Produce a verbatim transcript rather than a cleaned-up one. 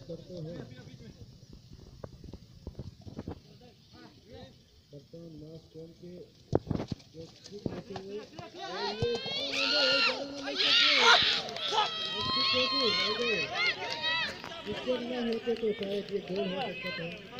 करते हैं। बर्तमान मास कौन के जो ठीक रखे हुए और ये इसके न होते तो शायद ये गोल हो सकता था।